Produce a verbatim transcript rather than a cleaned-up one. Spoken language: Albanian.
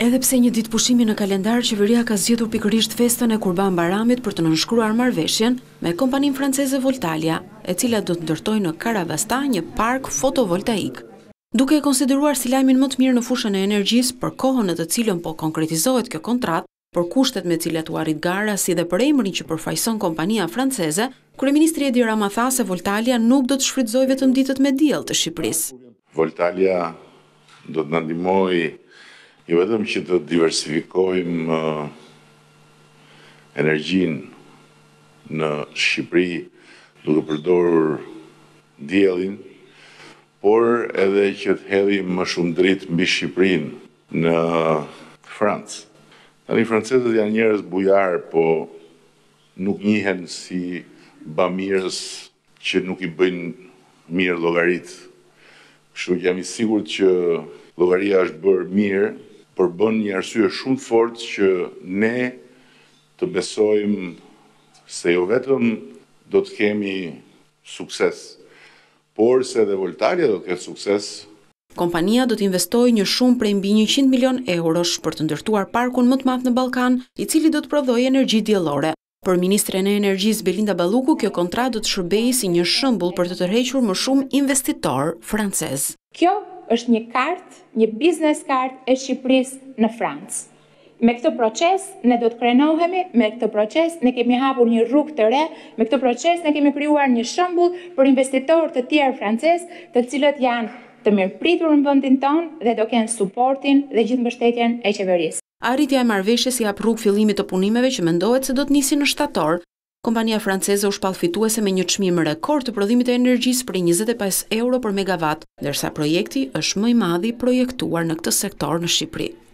Edhe pse një ditë pushimi në kalendar, qeveria ka zgjedhur pikërisht festën e Kurban Bayramit për të nënshkruar marrëveshjen me kompaninë franceze Voltalia, e cila do të ndërtojë në Karavasta një park fotovoltaik. Duke e konsideruar si lajmin më të mirë në fushën e energjisë për kohën në të cilën po konkretizohet kjo kontratë, për kushtet me cilat u arrit gara si dhe për emrin që përfaqëson kompania franceze, kryeministri Edi Rama tha se Voltalia nuk do të shfrytëzojë vetëm ditët me diell të Shqipërisë. Voltalia do të na ndihmojë jo vetëm që të diversifikojmë uh, energjinë në Shqipëri duke përdorur diellin, por edhe që të hedhim më shumë dritë mbi Shqipërinë në Francë. Tani francezët janë njerëz bujar, po nuk njihen si bamirës që nuk i bëjnë mirë llogaritë. Kështu që jam i sigurt që llogaria është bërë mirë, por bën një arsye shumë të fortë që ne të besojmë se jo vetëm do të kemi sukses, por se edhe Voltalia do të ketë sukses. Kompania do të investojë një shumë prej mbi njëqind milion eurosh për të ndërtuar parkun më të madh në Ballkan, i cili do të prodhojë energji diellore. Për ministren e energjisë Belinda Balluku, kjo kontratë do të shërbejë si një shembull për të tërhequr më shumë investitor francez. Kjo është një kartë, një biznes kartë e Shqipërisë në Francë. Me këtë proces ne do të krenohemi, me këtë proces ne kemi hapur një rrugë të re, me këtë proces ne kemi krijuar një shembull për investitorë të tjerë francezë, të cilët janë të mirëpritur në vendin tonë dhe do kenë suportin dhe gjithë mbështetjen e qeverisë. Arritja e marrëveshjes i jap rrugë fillimit të punimeve që mendohet se do të nisi në shtator. Kompania franceze u shpall fituese me një çmim rekord të prodhimit të energjisë për njëzet e pesë euro për megawatt, ndërsa projekti është më i madh i projektuar në këtë sektor në Shqipëri.